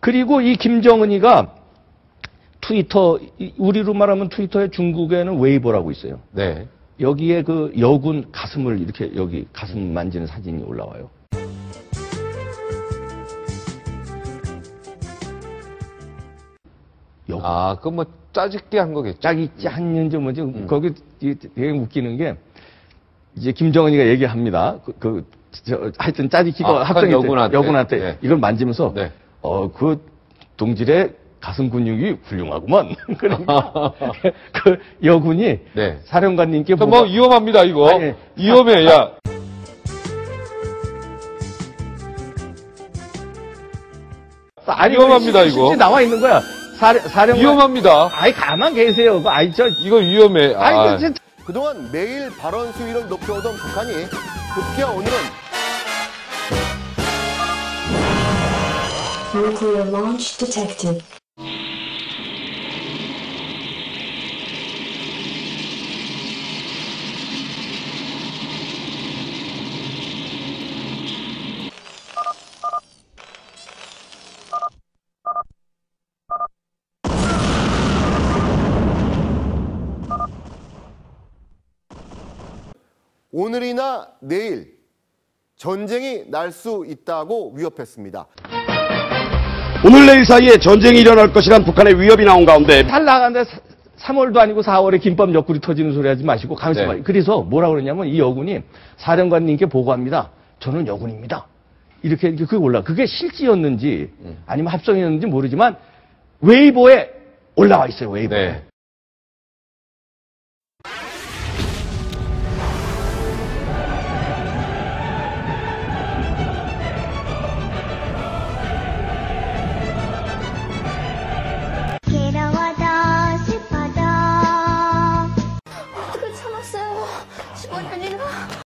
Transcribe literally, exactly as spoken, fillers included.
그리고 이 김정은이가 트위터, 우리로 말하면 트위터에 중국에는 웨이보라고 있어요. 네. 여기에 그 여군 가슴을 이렇게 여기 가슴 만지는 사진이 올라와요. 여군. 아, 그 뭐 짜집게 한 거겠죠. 짝이 짠는지 뭐지. 음. 거기 되게 웃기는 게 이제 김정은이가 얘기합니다. 그, 그 저, 하여튼 짜집기가 아, 합성이 여군한테, 여군한테 네. 이걸 만지면서 네. 어, 그 동질의 가슴 근육이 훌륭하구만. 그러니까 그 여군이 네. 사령관님께 뭐 보고 위험합니다, 이거. 아니, 위험해, 야. 아니, 위험합니다, 실- 이거. 실제 나와 있는 거야. 사령, 사령관. 위험합니다. 아이, 가만 계세요. 그, 아이, 저. 이거 위험해. 아이, 아. 그, 진짜. 그동안 매일 발언 수위를 높여오던 북한이 급기야 오늘은 Nuclear launch detected. 오늘이나 내일 전쟁이 날 수 있다고 위협했습니다. 오늘 내일 사이에 전쟁이 일어날 것이란 북한의 위협이 나온 가운데 잘 나가는데 삼월도 아니고 사월에 김밥 옆구리 터지는 소리 하지 마시고 가만있어 네. 봐요. 그래서 뭐라 그러냐면 이 여군이 사령관님께 보고합니다. 저는 여군입니다. 이렇게 이렇게 그게 올라. 그게 실지였는지 아니면 합성이었는지 모르지만 웨이보에 올라와 있어요. 웨이보에. 네. 괴로워도 싶어도 어떻게 참았어요. 십오 년이나.